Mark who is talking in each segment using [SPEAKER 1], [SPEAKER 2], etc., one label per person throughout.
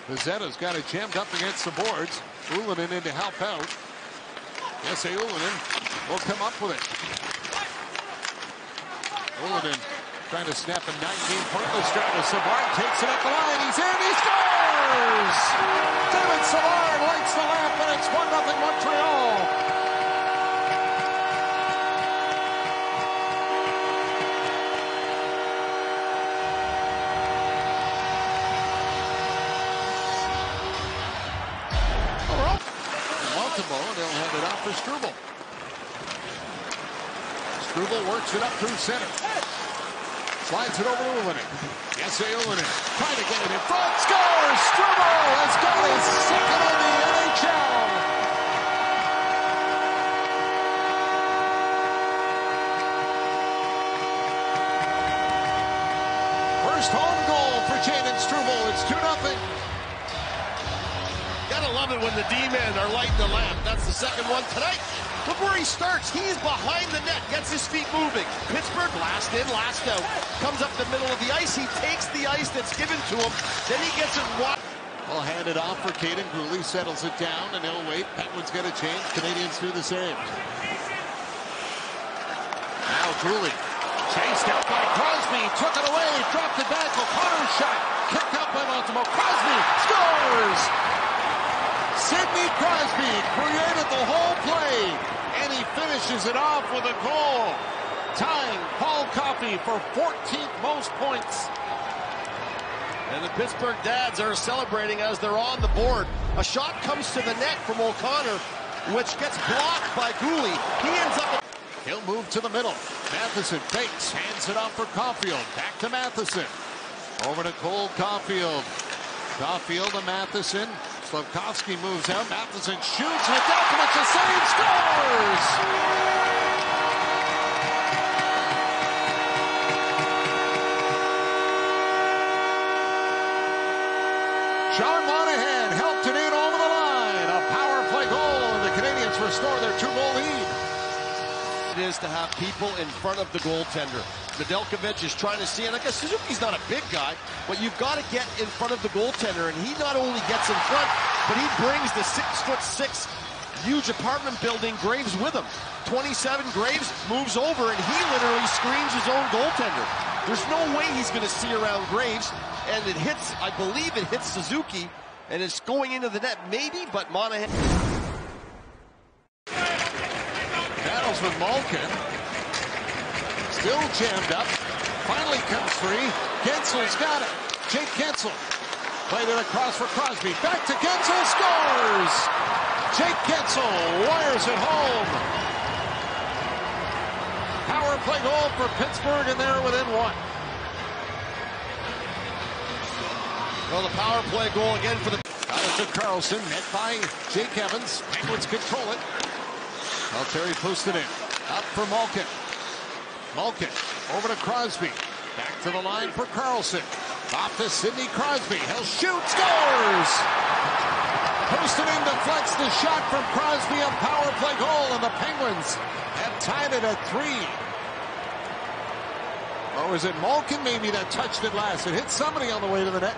[SPEAKER 1] Pizzetta's got it jammed up against the boards. Ylönen in to help out. Jesse Ylönen will come up with it. Ylönen trying to snap a 9-game pointless drought as Savard takes it up the line. He's in, he scores! David Savard lights the lamp, and it's 1-0 Montreal. And they'll hand it off for Struble. Struble works it up through center. Slides it over to Ylönen. Jesse Ylönen trying to get it in front. Scores! Struble has got his second in the NHL. First home goal for Jayden Struble. It's 2-0.
[SPEAKER 2] Gotta love it when the D-men are lighting the lamp. That's the second one tonight. Look where he starts. He's behind the net, gets his feet moving. Pittsburgh, last in, last out. Comes up the middle of the ice. He takes the ice that's given to him. Then he gets it wide.
[SPEAKER 1] Well, hand it off for Kaiden Guhle. Settles it down, and he'll wait. Penguins get a change. Canadians do the same. Now Guhle chased out by Crosby. Took it away. Dropped it back. O'Connor's shot. Kicked up by Baltimore. Crosby scores! Sidney Crosby created the whole play, and he finishes it off with a goal, tying Paul Coffey for 14th most points.
[SPEAKER 2] And the Pittsburgh dads are celebrating as they're on the board. A shot comes to the net from O'Connor, which gets blocked by Guhle. He ends up...
[SPEAKER 1] He'll move to the middle. Matheson fakes, hands it off for Caulfield. Back to Matheson. Over to Cole Caulfield. Caulfield to Matheson. Slafkovsky moves out. Matheson shoots. Nedeljkovic a save, scores! Sean Monahan helped it in over the line. A power play goal, and the Canadians restore their 2-goal lead.
[SPEAKER 2] It is to have people in front of the goaltender. Nedeljkovic is trying to see, and I guess Suzuki's not a big guy, but you've got to get in front of the goaltender, and he not only gets in front, but he brings the 6'6" huge apartment building Graves with him. 27 Graves moves over, and he literally screens his own goaltender. There's no way he's going to see around Graves, and it hits, I believe it hits Suzuki, and it's going into the net, maybe, but Monahan...
[SPEAKER 1] Battles with Malkin. Still jammed up. Finally comes free. Gensel's got it. Jake Guentzel played it across for Crosby. Back to Guentzel. Scores! Jake Guentzel wires it home. Power play goal for Pittsburgh, and they're within one.
[SPEAKER 2] Well, the power play goal again for the...
[SPEAKER 1] Got it to Karlsson. Met by Jake Evans. Penguins control it. Well, Terry pushed it in. Up for Malkin. Malkin over to Crosby. Back to the line for Karlsson. Off to Sidney Crosby. He'll shoot. Scores! Pustonen deflects the shot from Crosby. A power play goal, and the Penguins have tied it at 3. Or was it Malkin maybe that touched it last? It hit somebody on the way to the net.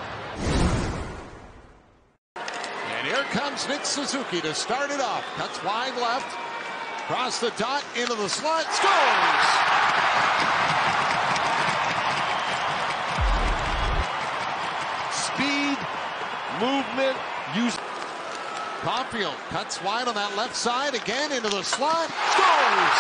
[SPEAKER 1] And here comes Nick Suzuki to start it off. Cuts wide left. Across the dot, into the slot, scores!
[SPEAKER 2] Speed, movement, use.
[SPEAKER 1] Caulfield cuts wide on that left side, again into the slot, scores!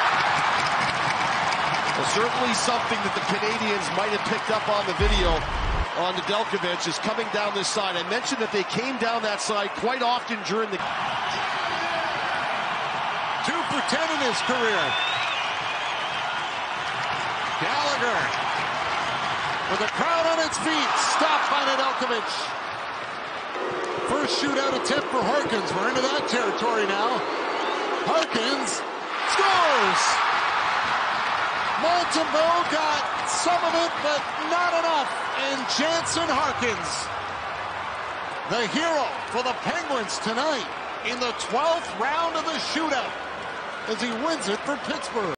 [SPEAKER 2] Well, certainly something that the Canadians might have picked up on the video on Nedeljkovic is coming down this side. I mentioned that they came down that side quite often during the...
[SPEAKER 1] 2 for 10 in his career. Gallagher with the crowd on its feet. Stopped by Nedeljkovic. First shootout attempt for Harkins. We're into that territory now. Harkins scores. Montembeault got some of it, but not enough. And Jansen Harkins, the hero for the Penguins tonight in the 12th round of the shootout, as he wins it for Pittsburgh.